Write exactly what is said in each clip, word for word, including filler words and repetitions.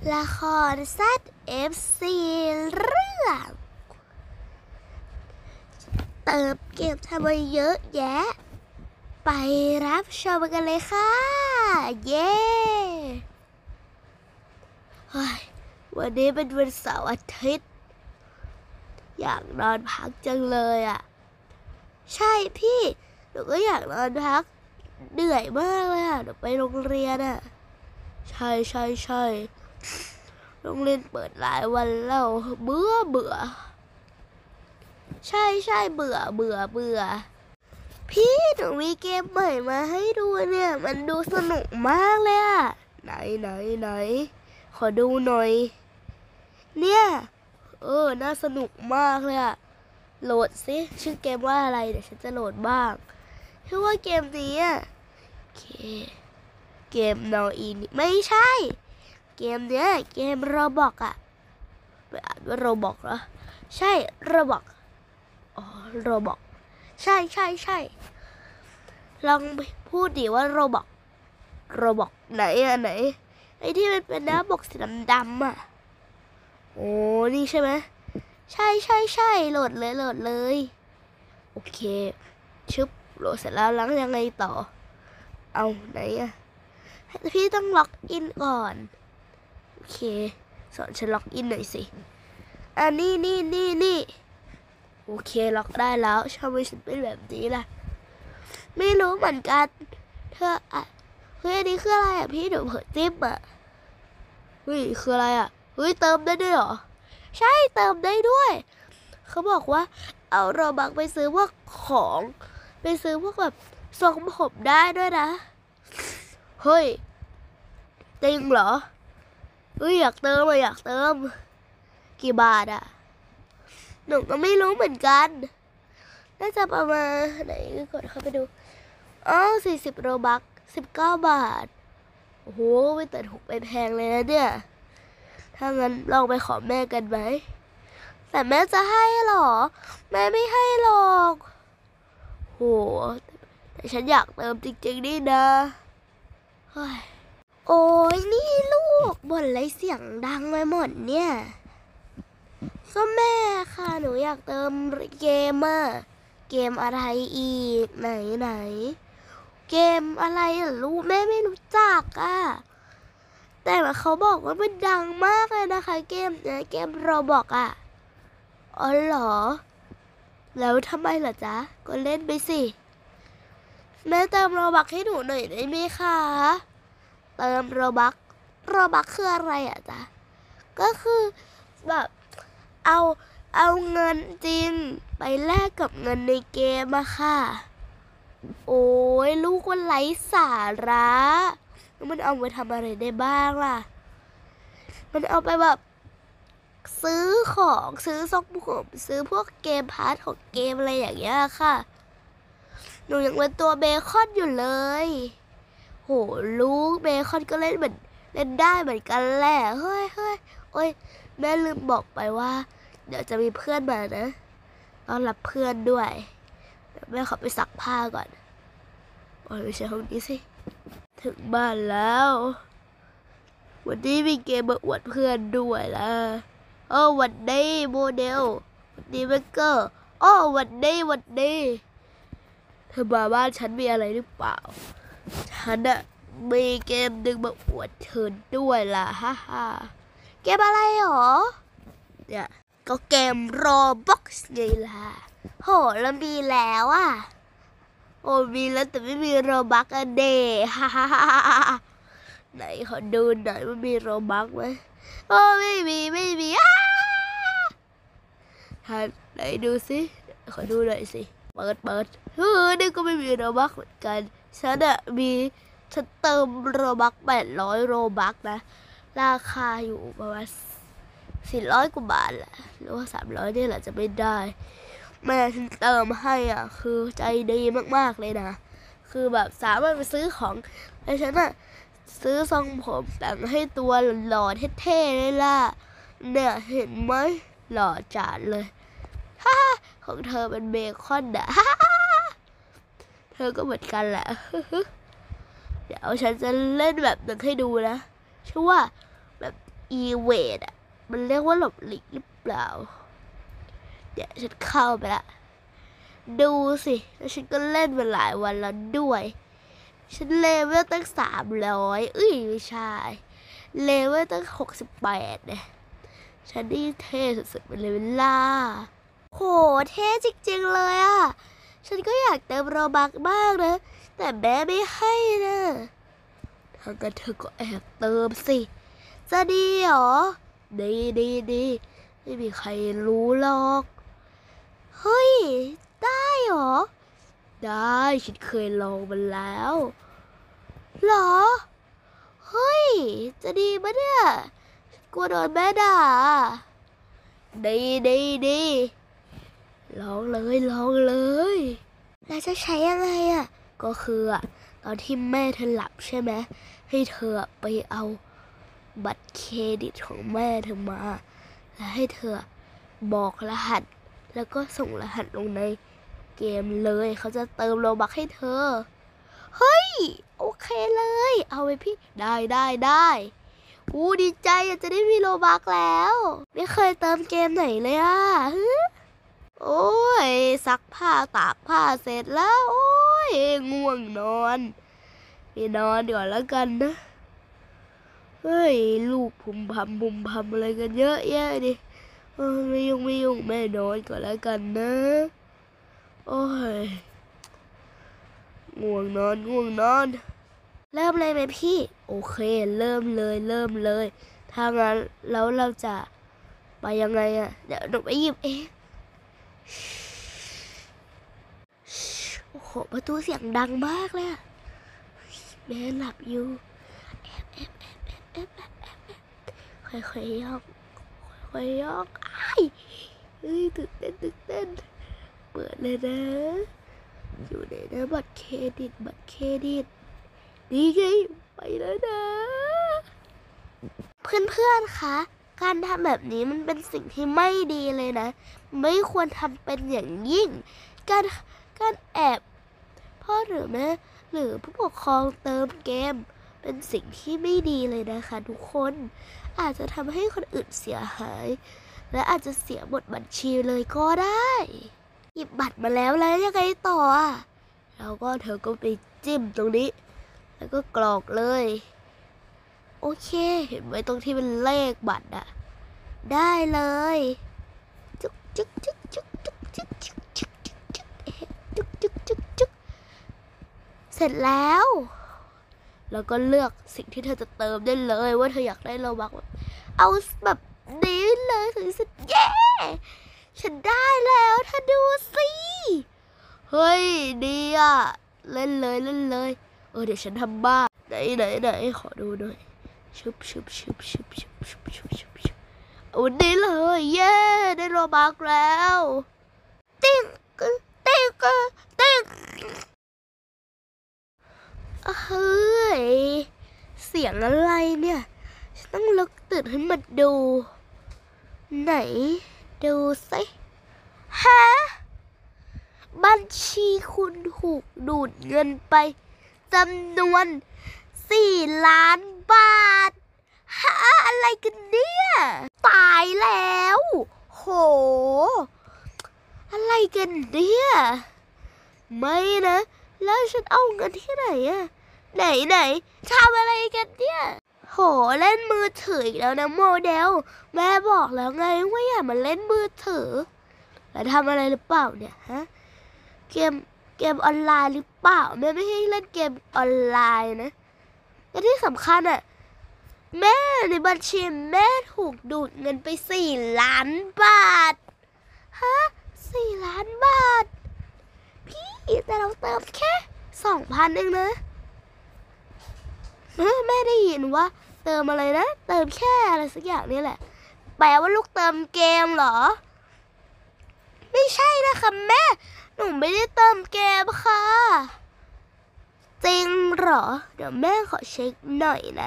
ละคร แซด เอฟ ซี เรื่องเติมเกมทำไมเยอะแยะไปรับชมกันเลยค่ะเย้วันนี้เป็นวันเสาร์อาทิตย์อยากนอนพักจังเลยอ่ะใช่พี่หนูก็อยากนอนพักเหนื่อยมากเลยอ่ะหนูไปโรงเรียนอ่ะใช่ใช่ใช่โรงเรียนเปิดหลายวันแล้วเบื่อเบื่อใช่ใช่เบื่อเบื่อเบื่อพี่หนูมีเกมใหม่มาให้ดูเนี่ยมันดูสนุกมากเลยอะไหนไหนไหนขอดูหน่อยเนี่ยเออน่าสนุกมากเลยอะโหลดสิชื่อเกมว่าอะไรเดี๋ยวฉันจะโหลดบ้างชื่อว่าเกมนี้อะโอเคเกมนออีนี่ไม่ใช่เกมเนี้ยเกมโรบอกอะไปอ่านว่าโรบอกเหรอใช่โรบอกอ๋อโรบอกใช่ใช่ใช่ลองพูดดิว่าโรบอกโรบอกไหนอะไหนไอ้ที่มันเป็นหน้าปกสีดำๆอะโอ้นี่ใช่ไหมใช่ใช่ใช่โหลดเลยโหลดเลยโอเคชึบโหลดเสร็จแล้วแล้วยังไงต่อเอาไหนอะพี่ต้องล็อกอินก่อนโอเคสอนฉันล็อกอินหน่อยสิอันนี้นี่นี่นี่โอเคล็อกได้แล้วทำไมฉันเป็นแบบนี้ล่ะไม่รู้เหมือนกันเธออ่ะเฮ้ยอันนี้คืออะไรอ่ะพี่เดี๋ยวเผลอจิ้มอ่ะเฮ้ยคืออะไรอ่ะเฮ้ยเติมได้ด้วยเหรอใช่เติมได้ด้วยเขาบอกว่าเอาโรบักไปซื้อพวกของไปซื้อพวกแบบทรงผมได้ด้วยนะเฮ้ยจริงเหรอเฮ้ยอยากเติมอ่ะอยากเติมกี่บาทอ่ะหนูก็ไม่รู้เหมือนกันน่าจะประมาณไหนกดเข้าไปดูอ๋อสี่สิบโรบักสิบเก้าบาทโอ้โหไม่แต่ถูกไปแพงเลยนะเนี่ยถ้างั้นลองไปขอแม่กันไหมแต่แม่จะให้หรอแม่ไม่ให้หรอกโหแต่ฉันอยากเติมจริงๆนี่นะโอ้ยนี่ลูกบ่นอะไรเสียงดังไปหมดเนี่ยก็แม่ค่ะหนูอยากเติมเกมอะเกมอะไรอีกไหนไหนเกมอะไรอ่ะลูกแม่ไม่รู้จักอ่ะแต่เขาบอกว่ามันดังมากเลยนะคะเกมเนี้ยเกมโรบอกอ่ะอ๋อเหรอแล้วทำไมล่ะจ๊ะก็เล่นไปสิแม่เติมโรบักให้หนูหน่อยได้ไหมคะเติมโรบักโรบักคืออะไรอ่ะจ๊ะก็คือแบบเอาเอาเงินจริงไปแลกกับเงินในเกมอะค่ะโอ้ยลูกมันไร้สาระมันเอาไปทำอะไรได้บ้างล่ะมันเอาไปแบบซื้อของซื้อซองผมซื้อพวกเกมพาร์ทของเกมอะไรอย่างเงี้ยค่ะหนูยังเป็นตัวเบคอนอยู่เลยโหลูกเบคอนก็เล่นเหมือนเล่นได้เหมือนกันแหละเฮ้ยเฮ้ยโอ้ยแม่ลืมบอกไปว่าเดี๋ยวจะมีเพื่อนมานะต้อนรับเพื่อนด้วยเดี๋ยวแม่ขอไปซักผ้าก่อนโอ้ยไม่ใช่ห้องนี้สิถึงบ้านแล้ววันนี้มีเกมมาอวดเพื่อนด้วยล่ะโอ้วันนี้โมเดลวันนี้แมกเกอร์โอ้วันนี้วันนี้เธอมาบ้านฉันมีอะไรหรือเปล่าฉันอะมีเกมหนึ่งมาอวดเธอด้วยล่ะฮ่าฮ่าเกมอะไรหรอเนี่ยก็เกมโรบ็อกซ์ไงล่ะโหแล้วมีแล้วอ่ะโอ้มีแล้วแต่ไม่มีโรบักอะเดฮ่าฮ่าฮ่าไหนขอดูหน่อยว่ามีโรบักไหมโอ้ไม่มีไม่มีอ่ะท่านไหนดูสิขอดูหน่อยสิเปิดเปิดเฮ้ยนี่ก็ไม่มีโรบักเหมือนกันฉันอะมีฉันเติมโรบักแปดร้อยโรบักนะราคาอยู่ประมาณสี่ร้อยกว่าบาทแหละหรือว่าสามร้อยนี่แหละจะไม่ได้แม่ฉันเติมให้อ่ะคือใจดีมากๆเลยนะคือแบบสามารถไปซื้อของแล้วฉันอ่ะซื้อทรงผมแต่งให้ตัวหล่อเท่ๆเลยล่ะเนี่ยเห็นไหมหล่อจัดเลยฮ่าของเธอเป็นเบคอนอ่ะเธอก็เหมือนกันแหละเดี๋ยวฉันจะเล่นแบบหนึ่งให้ดูนะชื่อว่าแบบอีเวดอ่ะมันเรียกว่าหลบหลีกหรือเปล่าเดี๋ยวฉันเข้าไปละดูสิแล้วฉันก็เล่นมาหลายวันแล้วด้วยฉันเลเวลตั้งสามร้อยเอ้ยไม่ใช่เลเวลตั้งหกสิบแปดเนี่ยฉันนี่เท่สุดๆไปเลยเวล่าโหเท่จริงๆเลยอ่ะฉันก็อยากเติมโรบักบ้างนะแต่แม่ไม่ให้นะถ้างั้นเธอก็แอบเติมสิจะดีเหรอดีดีดีไม่มีใครรู้หรอกเฮ้ยได้เหรอได้ฉันเคยลองมันแล้วหรอเฮ้ยจะดีปะเนี่ยฉันกลัวโดนแม่ด่าดีดีดีลองเลยลองเลยแล้วจะใช้ยังไงอ่ะก็คืออ่ะตอนที่แม่เธอหลับใช่ไหมให้เธอไปเอาบัตรเครดิตของแม่เธอมาแล้วให้เธอบอกรหัสแล้วก็ส่งรหัสลงในเกมเลยเขาจะเติมโลบักให้เธอเฮ้ยโอเคเลยเอาไปพี่ได้ได้ได้อู้ดีใจจะได้มีโลบักแล้วไม่เคยเติมเกมไหนเลยอ่ะโอ้ยซักผ้าตากผ้าเสร็จแล้วโอ้ยง่วงนอนไปนอนเดี๋ยวแล้วกันนะเฮ้ยลูกพุมพำพุมพำอะไรกันเยอะแยะดิเออไม่ยุ่งไม่ยุ่งแม่นอนก่อนแล้วกันนะโอ้ยง่วงนอนง่วงนอนเริ่มเลยไหมพี่โอเคเริ่มเลยเริ่มเลยถ้างั้นแล้วเราจะไปยังไงอ่ะเดี๋ยวหนูไปหยิบเองโอ้โหประตูเสียงดังมากเลยแม่หลับอยู่แอบแอบแอบแอบแอบแอบแอบค่อยๆย่องค่อยๆย่องไอ้เฮ้ยตื่นเต้นตื่นเต้นเปิดเลยนะอยู่ในนะบัตรเครดิตบัตรเครดิตดีไงไปแล้วนะเพื่อนๆคะการทำแบบนี้มันเป็นสิ่งที่ไม่ดีเลยนะไม่ควรทำเป็นอย่างยิ่งการการแอบพ่อหรือแม่หรือผู้ปกครองเติมเกมเป็นสิ่งที่ไม่ดีเลยนะคะทุกคนอาจจะทำให้คนอื่นเสียหายและอาจจะเสียหมดบัญชีเลยก็ได้หยิบบัตรมาแล้วแล้วยังไงต่ออ่ะแล้วก็เธอก็ไปจิ้มตรงนี้แล้วก็กรอกเลยโอเคเห็นไหมตรงที่เป็นเลขบัตรอะได้เลยจุ๊กจุ๊กจุ๊กจุ๊กจุ๊กจุ๊กจุ๊กจุ๊กจุ๊กจุ๊กจุ๊กจุ๊กจุ๊กจุ๊กเสร็จแล้วแล้วก็เลือกสิ่งที่เธอจะเติมได้เลยว่าเธออยากได้โลบักแบบเอาแบบนี้เลยถึงสุดเย้ฉันได้แล้วเธอดูสิเฮ้ยดีอ่ะเล่นเลยเล่นเลยเออเดี๋ยวฉันทำบ้าไหนไหนไหนขอดูหน่อยชุบชุบชุบชุบชุบชุบชุบชุบชุบเอาดีเลยเย้ได้โลบักแล้วติ๊กติ๊กติ๊กเฮ้ยเสียงอะไรเนี่ยฉันต้องลุกตื่นขึ้นมาดูไหนดูสิฮะบัญชีคุณถูกดูดเงินไปจำนวนสี่ล้านบาทฮะอะไรกันเนี่ยตายแล้วโหอะไรกันเนี่ยไม่นะแล้วฉันเอาเงินที่ไหนอะไหนไหนทำอะไรกันเนี่ยโหเล่นมือถืออีกแล้วนะโมเดลแม่บอกแล้วไงว่าอย่ามาเล่นมือถือแล้วทำอะไรหรือเปล่าเนี่ยฮะเกมเกมออนไลน์หรือเปล่าแม่ไม่ให้เล่นเกมออนไลน์นะและที่สำคัญอะแม่ในบัญชีแม่ถูกดูดเงินไปสี่ล้านบาทฮะสี่ล้านบาทพี่แต่เราเติมแค่สองพันเองนะแม่ได้ยินว่าเติมอะไรนะเติมแค่อะไรสักอย่างนี่แหละแปลว่าลูกเติมเกมเหรอไม่ใช่นะคะแม่หนูไม่ได้เติมเกมค่ะจริงเหรอเดี๋ยวแม่ขอเช็คหน่อยนะ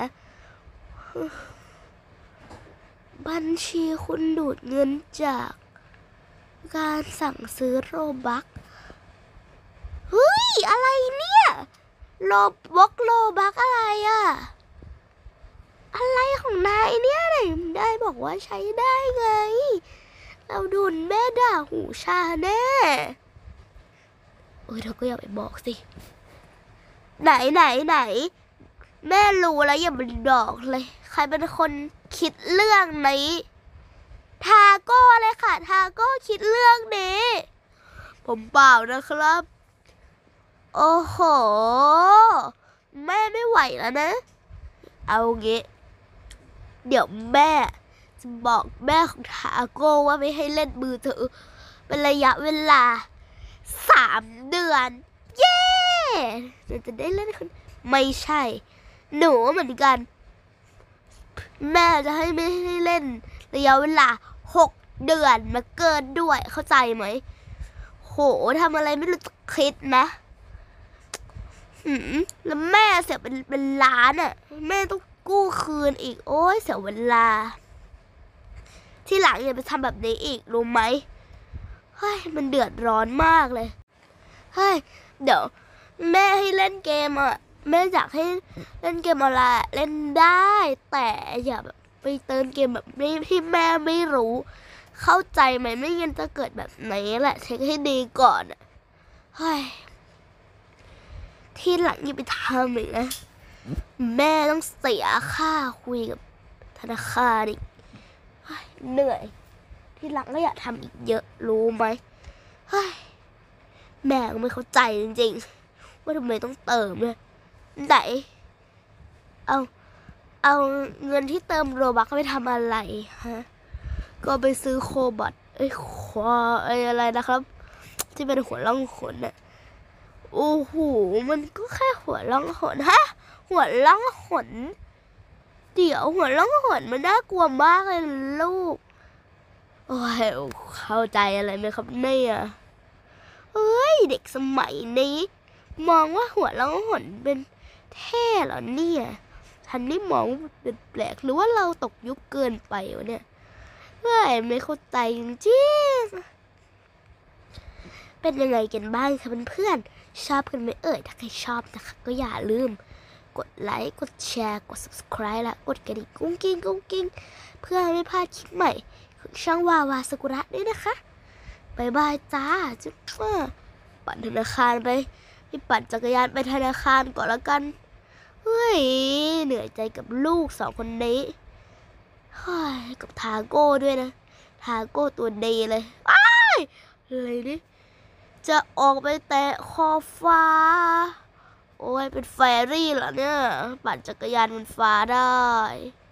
บัญชีคุณดูดเงินจากการสั่งซื้อโรบักเฮ้ยอะไรเนี่ยโลบ็อกโลบักอะไรอะอะไรของนายเนี่ยไหนบอกว่าใช้ได้ไงเราโดนแม่ด่าหูชาแน่เออเธอก็อย่าไปบอกสิไหนไหนไหนแม่รู้แล้วอย่าไปบอกเลยใครเป็นคนคิดเรื่องนี้ทาโก้เลยค่ะทาโก้คิดเรื่องนี้ผมเปล่านะครับโอ้โหแม่ไม่ไหวแล้วนะเอางี้เดี๋ยวแม่จะบอกแม่ของทาโก้ว่าไม่ให้เล่นมือถือเป็นระยะเวลาสามเดือนเย้เดี๋ยวจะได้เล่นคนไม่ใช่หนูเหมือนกันแม่จะให้ไม่ให้เล่นระยะเวลาหกเดือนมาเกินด้วยเข้าใจไหมโหทำอะไรไม่รู้จะคิดนะหืมแล้วแม่เสียเป็นเป็นล้านอ่ะแม่ต้องกู้คืนอีกโอ้ยเสียเวลาที่หลังอย่าไปทำแบบนี้อีกรู้ไหมเฮ้ยมันเดือดร้อนมากเลยเฮ้ยเดี๋ยวแม่ให้เล่นเกมอ่ะแม่อยากให้เล่นเกมอะไรเล่นได้แต่อย่าแบบไปเติมเกมแบบที่แม่ไม่รู้เข้าใจไหมไม่งั้นจะเกิดแบบไหนแหละเช็คให้ดีก่อนอ่ะเฮ้ยที่หลังอย่าไปทำอีกนะแม่ต้องเสียค่าคุยกับธนาคารอีกเหนื่อยที่หลังก็อยากทำอีกเยอะรู้ไหมเฮ้ยแม่ก็ไม่เข้าใจจริงๆว่าทำไมต้องเติมเนี่ยไหนเอาเอาเงินที่เติมโรบัคไปทำอะไรฮะก็ไปซื้อโคบอทไอ้ควาไอ้อะไรนะครับที่เป็นหัวล่องขนน่ะโอ้โหมันก็แค่หัวล่องหนฮะหัวล่องหนเดี๋ยวหัวล่องหนมันน่ากลัวมากเลยลูกโอ้ยเข้าใจอะไรไหมครับเนี่ยเฮ้ยเด็กสมัยนี้มองว่าหัวล่องหนเป็นเท่เหรอเนี่ยฉันนี่มองเป็นแปลกหรือว่าเราตกยุคเกินไปวะเนี่ยเฮ้ยไม่เข้าใจจริงๆเป็นยังไงกันบ้างคะเพื่อนๆชอบกันไหมเอ่ยถ้าใครชอบนะคะก็อย่าลืมกดไลค์กดแชร์กด ซับสไครบ์ และกดกระดิ่งกุ้งกิ้งกุ้งกิ้งเพื่อไม่พลาดคลิปใหม่ของช่องวาวาสกุระด้วยนะคะบายบายจ้าจุ๊บปั่นธนาคารไปไปปั่นจักรยานไปธนาคารก่อนละกันเฮ้ยเหนื่อยใจกับลูกสองคนนี้เฮ้ยกับทาโก้ด้วยนะทาโก้ตัวดีเลยอ้ายอะไรนี่จะออกไปแตะขอบฟ้าโอ้ยเป็นแฟรี่เหรอเนี่ยปั่นจักรยานบนฟ้าได้